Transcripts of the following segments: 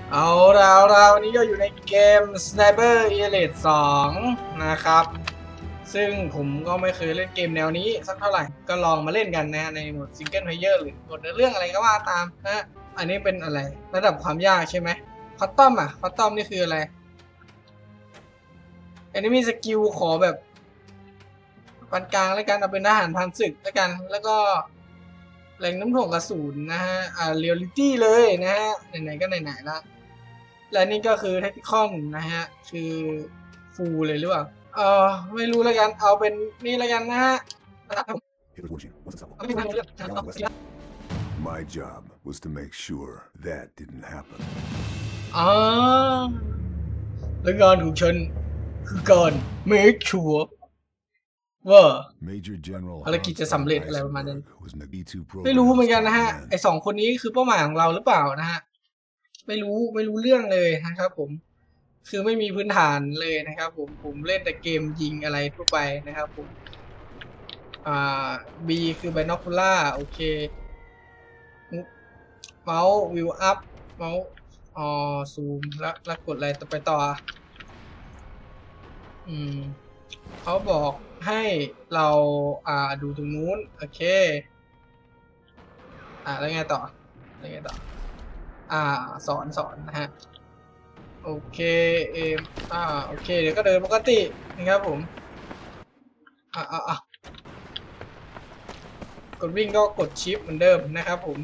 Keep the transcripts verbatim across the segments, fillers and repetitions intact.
เอาเราเราวันนี้ก็อยู่ในเกม Sniper Elite สองนะครับซึ่งผมก็ไม่เคยเล่นเกมแนวนี้สักเท่าไหร่ก็ลองมาเล่นกันนะในโหมด Single Player หรือโหมดเรื่องอะไรก็ว่าตามนะอันนี้เป็นอะไรระดับความยากใช่ไหมคัสตอมอ่ะคัสตอมนี่คืออะไรอันนี้มีสกิลขอแบบปานกลางแล้วกันเอาเป็นทหารพันศึกแล้วกันแล้วก็แรงน้ำถ่วงกระสุนนะฮะอ่าเรียลลิตี้เลยนะฮะไหนๆก็ไหนๆละและนี่ก็คือ Tactical นะฮะคือฟูลเลยหรือเปล่าเออไม่รู้แล้วกันเอาเป็นนี่แล้วกันนะฮะ My job was to make sure that didn't happen. อ๋อและงานของฉันคือการ make sure ว่าภารกิจจะสำเร็จอะไรประมาณนั้นไม่รู้เหมือนกันนะฮะไอสองคนนี้คือเป้าหมายของเราหรือเปล่านะฮะไม่รู้ไม่รู้เรื่องเลยนะครับผมคือไม่มีพื้นฐานเลยนะครับผมผมเล่นแต่เกมยิงอะไรทั่วไปนะครับผมอ่า B คือ binocular โอเคเมาส์วิวอัพเมาส์อ๋อซูมแล้วแล้วกดอะไรต่อไปต่ออืมเขาบอกให้เราอ่าดูตรงนู้นโอเคอ่าแล้วไงต่อแล้วไงต่ออ่าสอนสอนนะฮะโอเคเอมอ่าโอเคเดี๋ยวก็เดินปกตินะครับผมอ่าอ่าอ่ากดวิ่งก็กดชิปเหมือนเดิมนะครับผม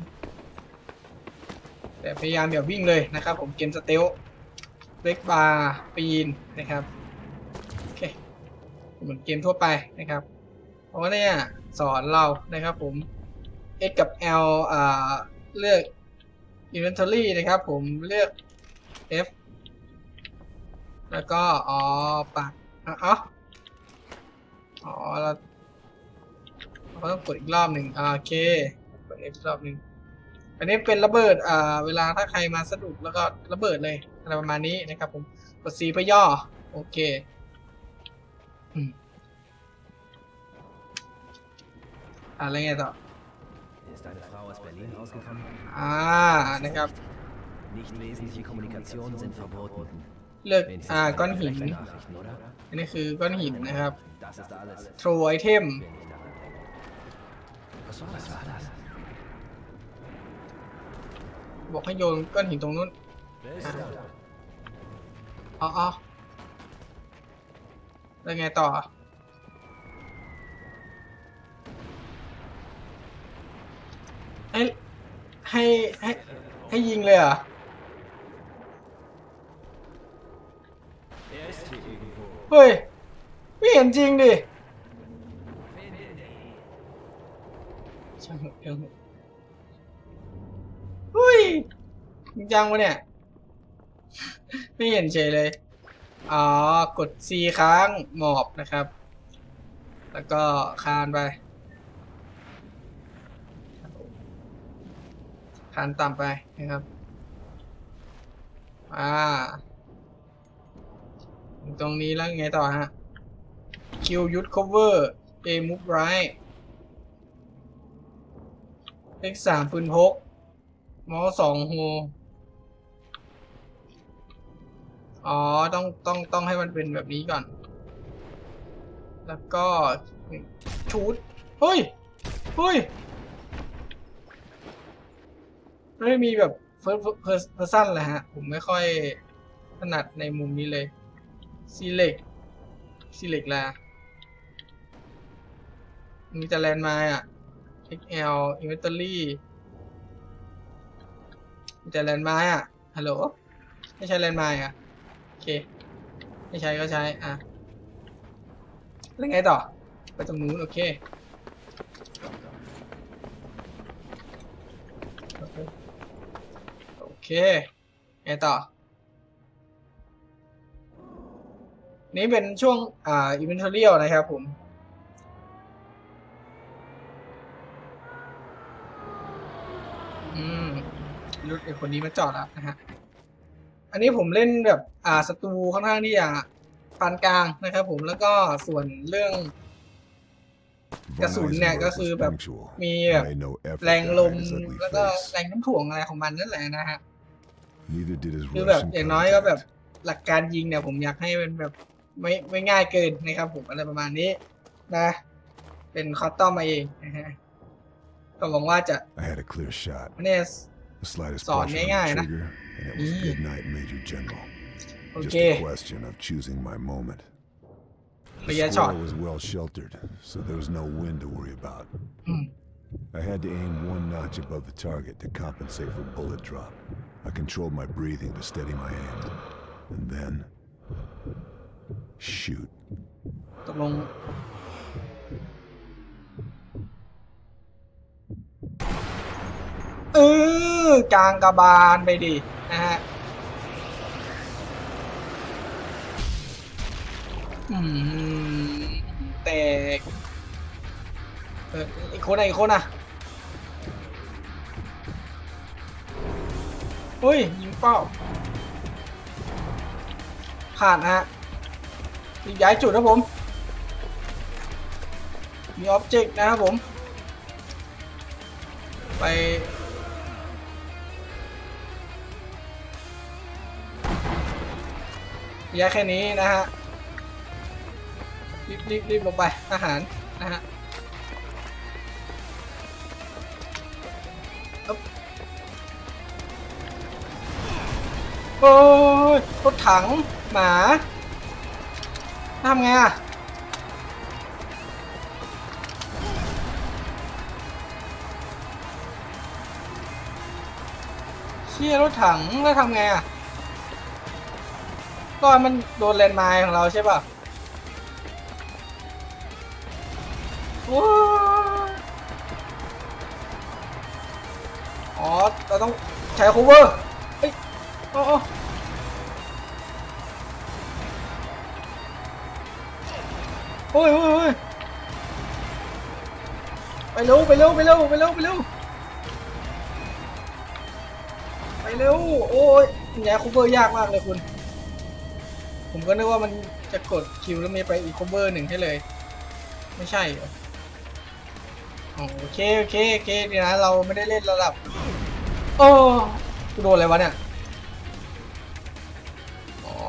แต่พยายามอย่าวิ่งเลยนะครับผมเกมสเตลเล็กบาร์ปีนนะครับโอเคเหมือนเกมทั่วไปนะครับเพราะว่าเนี่ยสอนเรานะครับผม X กับ L อ่าเลือก Inventory นะครับผมเลือก F แล้วก็อ๋อปัดอ๋ออ๋อเราเราต้องกดอีกรอบหนึ่งโอเคกด F อีกรอบหนึ่งอันนี้เป็นระเบิดอ่าเวลาถ้าใครมาสะดุดแล้วก็ระเบิดเลยอะไรประมาณนี้นะครับผมกด C เพื่อย่อโอเคอืมอะไรไงต่ออ่านะครับเลือกอ่าก้อนหินอันนี้คือก้อนหินนะครับโทรไอเทมบอกให้โยนก้อนหินตรงนู้นอ๋ออ๋อแล้วไงต่อให้ให้ให้ให้ยิงเลยเหรอเฮ้ยไม่เห็นจริงดิช่างเถอะเฮ้ยจริงจังวะเนี่ยไม่เห็นเฉยเลยอ๋อกด C ค้างหมอบนะครับแล้วก็คานไปคานต่ำไปนะครับอ่าตรงนี้แล้วไงต่อฮะ Q use cover A move right เลขสามปืนพกเมาส์สองโฮอ๋อต้องต้องต้องให้มันเป็นแบบนี้ก่อนแล้วก็ชูดเฮ้ยเฮ้ยไม่มีแบบ first person เลยฮะผมไม่ค่อยถนัดในมุมนี้เลย select select ละมีแต่แลนด์มาร์อ่ะ เอ็ก แอล inventory มีแต่แลนด์มาร์อ่ะฮัลโหลไม่ใช่แลนด์มาร์อ่ะโอเคไม่ใช่ก็ใช้อ่ะแล้วไงต่อไปตรงนู้นโอเคโอเคไงต่อนี้เป็นช่วงอ่า inventory นะครับผมอืมรถไอ้คนนี้มาจอดแล้วนะฮะอันนี้ผมเล่นแบบอ่าศัตรูค่อนข้างที่จะปานกลางนะครับผมแล้วก็ส่วนเรื่องกระสุนเนี่ยก็คือแบบมีแบบแรงลมแล้วก็แรงน้ำถ่วงอะไรของมันนั่นแหละนะฮะ Neither did his คือแบบ Russian อย่างน้อยก็แบบ contact. หลักการยิงเนี่ยผมอยากให้เป็นแบบไม่ไม่ง่ายเกินนะครับผมอะไรประมาณนี้นะเป็นคอสตอมมาเองนะฮะก็หวังว่าจะ I had a clear shot. เนี่ย The slightest Sòn pressure on ง่าย the ๆนะ trigger, and it was Mm. good night, Major General. โอ Just เค a question of choosing my moment. ระ The ยะช็อต squirrel was well sheltered, so there was no wind to worry about. อืม I had to aim one notch above the target to compensate for bullet drop. I controlled my breathing to steady my aim. And then... shoot. ตกลงเออกลางกระบาลไปดินะฮะอืมแตกเอออีกคนอ่ะอีกคนอ่ะเฮ้ยยิงเป้าผ่านนะฮะย้ายจุดนะผมมีอ็อบเจกต์นะครับผมไปย้ายแค่นี้นะฮะรีบรีบรีบลงไปอาหารนะฮะโอ้ยรถถังหมาทำไงอ่ะเชี่ยรถถังแล้วทำไงอ่ะตอนมันโดนแลนด์ไมน์ของเราใช่ป่ะโอ้อ๋อเราต้องใช้ cover เอ้ยโอ้โอ้โอ้ยโอ้ยโอ้ยไปเร็วไปเร็วไปเร็วไปเร็วไปเร็วไปเร็วโอ้ยย้าย cover ยากมากเลยคุณผมก็นึกว่ามันจะกดคิวแล้วมีไปอีก cover หนึ่งให้เลยไม่ใช่เหรอโอเคโอเคโอเคดีนะเราไม่ได้เล่นระดับโอ้กูโดนอะไรวะเนี่ยอ๋อ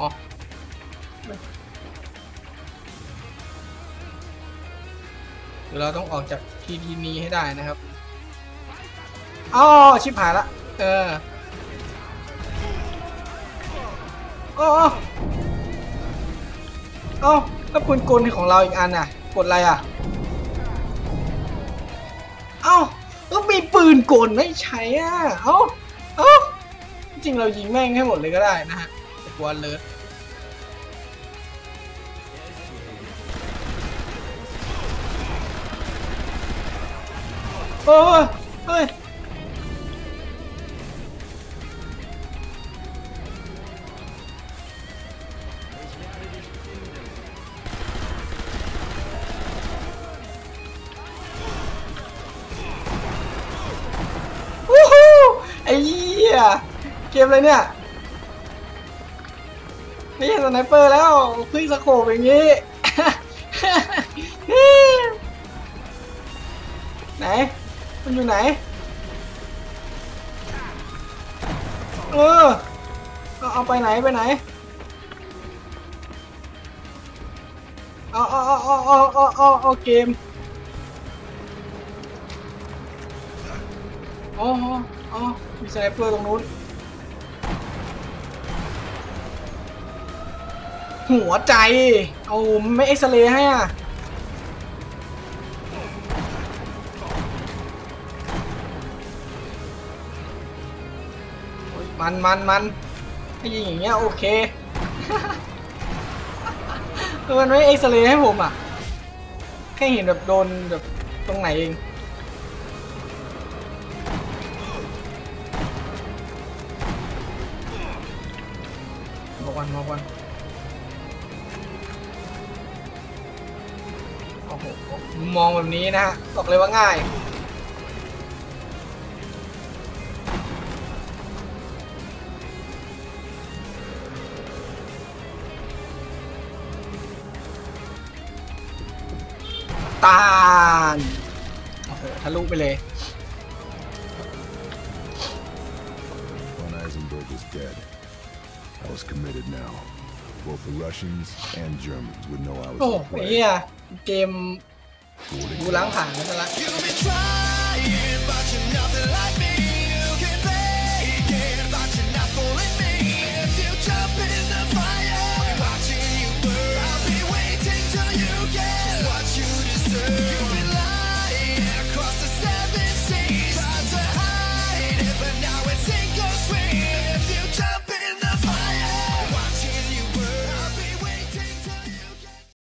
เดี๋ยวเราต้องออกจากทีทีนี้ให้ได้นะครับอ๋อชิบหายละเออโอ้เอ้าแล้วปืนกลของเราอีกอันน่ะกดอะไรอ่ะเอ้าก็มีปืนกลไม่ใช้อ่ะเอ้าเอ้าจริงเรายิงแม่งให้หมดเลยก็ได้นะฮะแต่กวนเลยโอ้ยเฮ้ยไอ้เหี้ยเกมอะไรเนี่ยไม่ใช่สไนเปอร์แล้วพึ่งสโคปอย่างงี้ไหนมันอยู่ไหนเออเอาไปไหนไปไหนเอาเอาเอาเอาเอาเอาเอาเอาเกมอ๋ออ๋อมีสไนเปอร์ตรงนู้นหัวใจเอาไม่เอ็กซเรย์ให้อ่ะมันมันมันให้ยิงอย่างเงี้ยโอเคมันไม่เอ็กซเรย์ให้ผมอ่ะแค่เห็นแบบโดนแบบตรงไหนเองมาวันมาวันโอ้โหมองแบบนี้นะฮะบอกเลยว่าง่ายตานโอ้โหทะลุไปเลย One eye's in Hindenburg was dead. I was committed now. Both the Russians and Germans would know I โอ้ was ไอ้ at เหี้ play. ยเกมกูล้างผ่านกันซะละ You've been trying, but you're nothing like me.